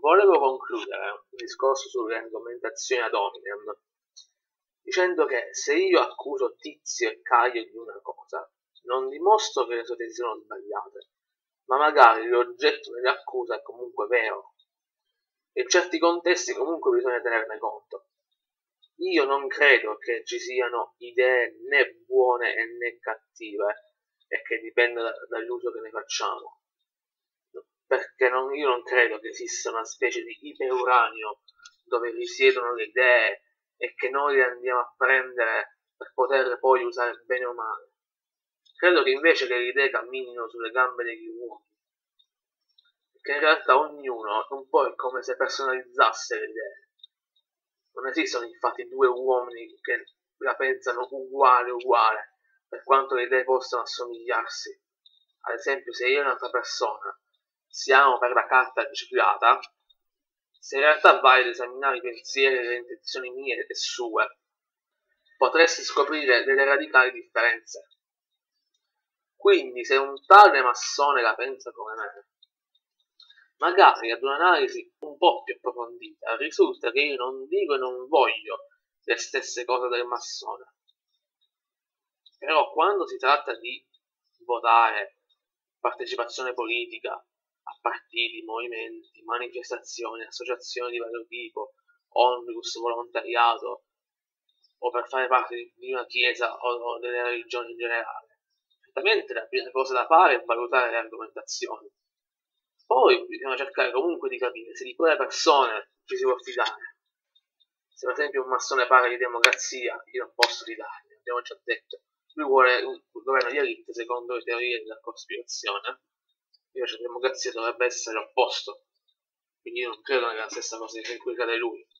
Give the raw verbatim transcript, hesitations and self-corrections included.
volevo concludere il discorso sulle argomentazioni ad hominem dicendo che se io accuso Tizio e Caio di una cosa, non dimostro che le sue tesi sono sbagliate, ma magari l'oggetto dell'accusa è comunque vero. In certi contesti comunque bisogna tenerne conto. Io non credo che ci siano idee né buone né cattive e che dipenda da, dall'uso che ne facciamo. Perché non, io non credo che esista una specie di iperuranio dove risiedono le idee e che noi le andiamo a prendere per poterle poi usare bene o male. Credo che invece che le idee camminino sulle gambe degli uomini, che in realtà ognuno un po' è come se personalizzasse le idee. Non esistono infatti due uomini che la pensano uguale uguale, per quanto le idee possano assomigliarsi. Ad esempio, se io e un'altra persona siamo per la carta riciclata, se in realtà vai ad esaminare i pensieri e le intenzioni mie e sue, potresti scoprire delle radicali differenze. Quindi, se un tale massone la pensa come me, magari ad un'analisi un po' più approfondita risulta che io non dico e non voglio le stesse cose del massone. Però quando si tratta di votare partecipazione politica a partiti, movimenti, manifestazioni, associazioni di vario tipo, omnibus, volontariato, o per fare parte di una chiesa o delle religioni in generale, certamente la prima cosa da fare è valutare le argomentazioni. Poi bisogna cercare comunque di capire se di quelle persone ci si può fidare. Se per esempio un massone parla di democrazia, io non posso fidarmi, abbiamo già detto. Lui vuole un governo di elite secondo le teorie della cospirazione, invece la democrazia dovrebbe essere l'opposto. Quindi io non credo nella stessa cosa in cui crede lui.